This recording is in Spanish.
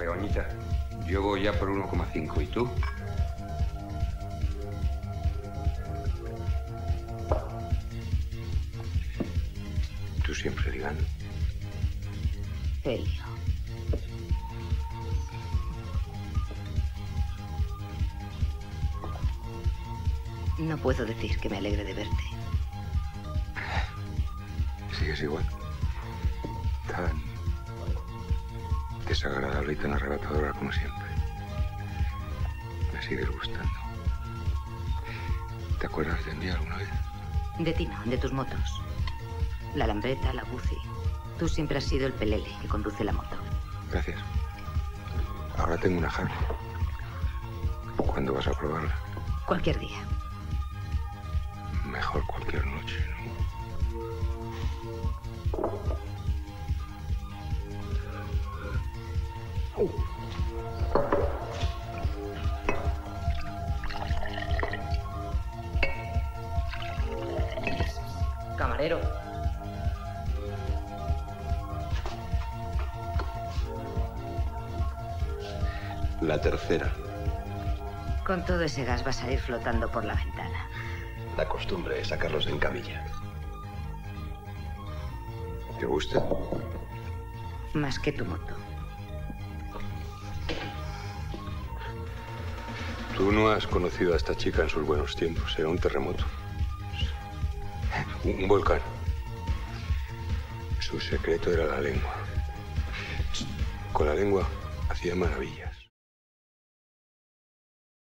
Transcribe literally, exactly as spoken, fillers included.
Begoñita, yo voy ya por uno coma cinco. ¿Y tú? Tú siempre ligando. Helio. No puedo decir que me alegre de verte. Sigues igual. Tan desagradable y tan arrebatadora como siempre. Me sigues gustando. ¿Te acuerdas de mí alguna vez? De ti no, de tus motos. La Lambretta, la Guzzi. Tú siempre has sido el pelele que conduce la moto. Gracias. Ahora tengo una Harley. ¿Cuándo vas a probarla? Cualquier día. Mejor cualquier noche, ¿no? Camarero. La tercera. Con todo ese gas vas a ir flotando por la ventana. La costumbre es sacarlos en camilla. ¿Te gusta? Más que tu moto. Tú no has conocido a esta chica en sus buenos tiempos. Era un terremoto. Un volcán. Su secreto era la lengua. Con la lengua hacía maravillas.